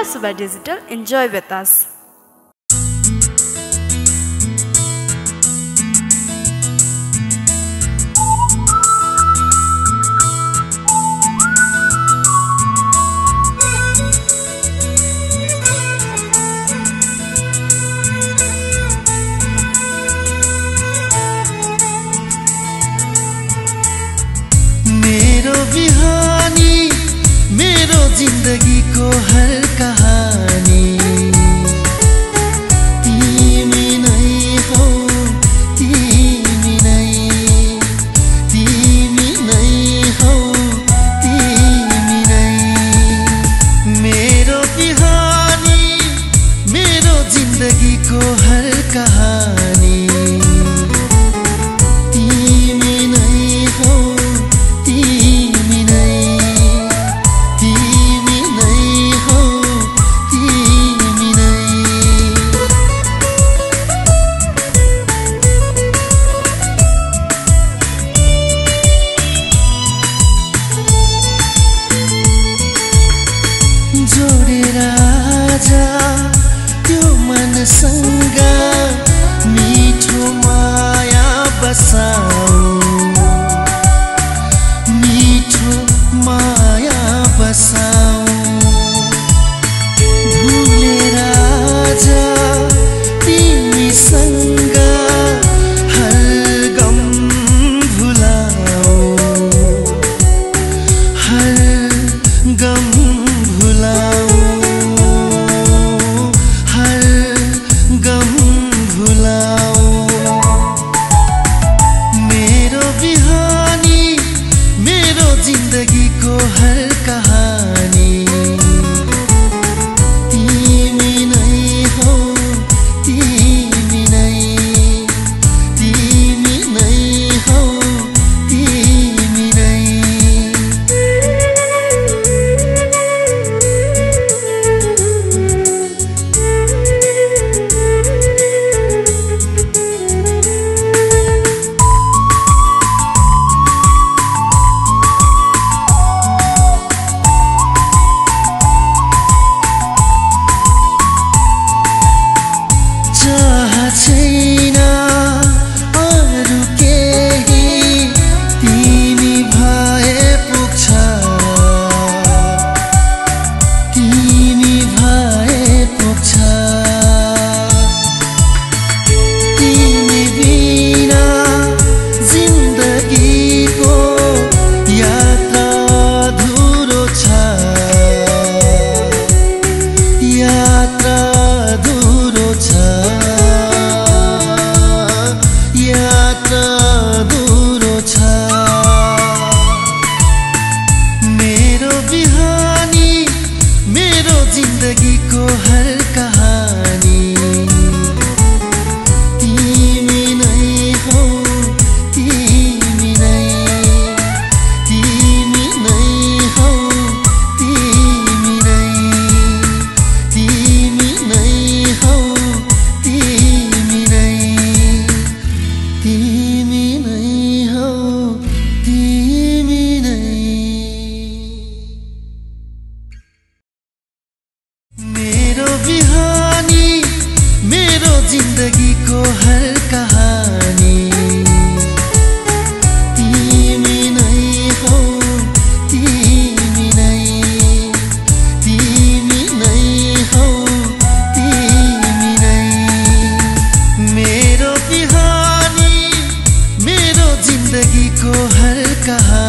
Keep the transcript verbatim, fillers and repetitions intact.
Suba Digital. Enjoy with us. जिंदगी को हर कहानी तिमी नै हो, तिमी नै, तिमी नै हो, तिमी नै मेरो बिहानी, मेरो जिंदगी को हर कहानी तिमी नै हो, तिमी नै, सँग मीठो माया बसाऊ, मीठो माया बसाऊ भुलेर जा तिमीसँग हर गम भुलाऊ, हर गम भुलाऊ, गम भुलाऊ मेरो बिहानी, मेरो जिंदगी को हर कहानी तिमी नै हो, तिमी नै, तिमी नै हो, तिमी नै छैन अरू केही, तिमी भए पुग्छ, तिमी भए पुग्छ, तिमी बिना जिन्दगीको यात्रा अधुरो छ, यात्रा अधुरो छ, यात्रा अधुरो छ मेरो बिहानी, मेरो जिंदगी को हर कहानी तिमी नै हो, तिमी नै, तिमी नै हो, तिमी नै, तिमी नै हो, तिमी नै, तिमी नै हो, तिमी नै मेरो बिहानी, मेरो जिंदगी को हर कहानी तिमी नै हो, तिमी नै, तिमी नै हो, तिमी नै मेरो बिहानी, मेरो जिंदगी को हर कहानी।